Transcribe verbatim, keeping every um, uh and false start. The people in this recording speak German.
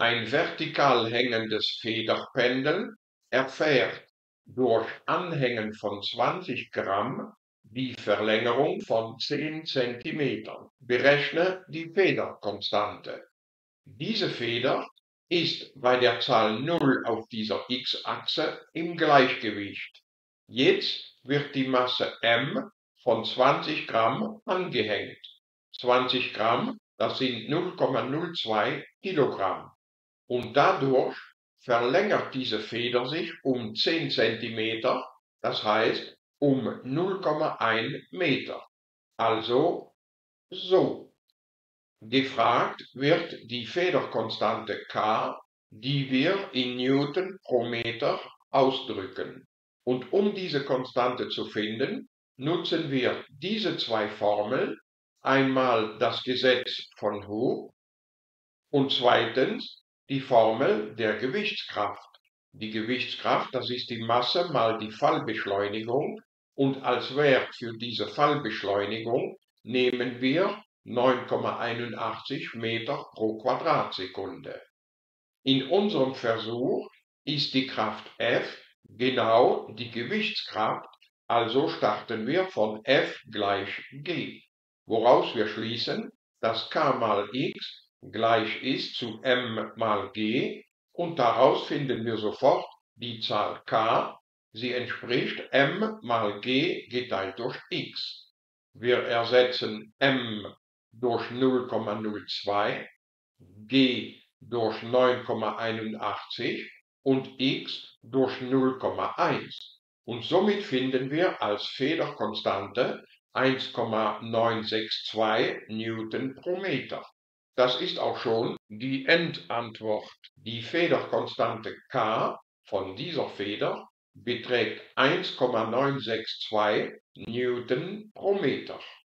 Ein vertikal hängendes Federpendel erfährt durch Anhängen von zwanzig Gramm die Verlängerung von zehn Zentimetern. Berechne die Federkonstante. Diese Feder ist bei der Zahl null auf dieser x-Achse im Gleichgewicht. Jetzt wird die Masse m von zwanzig Gramm angehängt. zwanzig Gramm, das sind null Komma null zwei Kilogramm. Und dadurch verlängert diese Feder sich um zehn Zentimeter, das heißt um null Komma eins Meter. Also so. Gefragt wird die Federkonstante K, die wir in Newton pro Meter ausdrücken. Und um diese Konstante zu finden, nutzen wir diese zwei Formeln, einmal das Gesetz von Hooke und zweitens die Formel der Gewichtskraft. Die Gewichtskraft, das ist die Masse mal die Fallbeschleunigung, und als Wert für diese Fallbeschleunigung nehmen wir neun Komma einundachtzig Meter pro Quadratsekunde. In unserem Versuch ist die Kraft F genau die Gewichtskraft, also starten wir von F gleich G, woraus wir schließen, dass K mal X gleich ist zu M mal G, und daraus finden wir sofort die Zahl K, sie entspricht M mal G geteilt durch X. Wir ersetzen M durch null Komma null zwei, G durch neun Komma einundachtzig und X durch null Komma eins. Und somit finden wir als Federkonstante eins Komma neun sechs zwei Newton pro Meter. Das ist auch schon die Endantwort. Die Federkonstante K von dieser Feder beträgt eins Komma neun sechs zwei Newton pro Meter.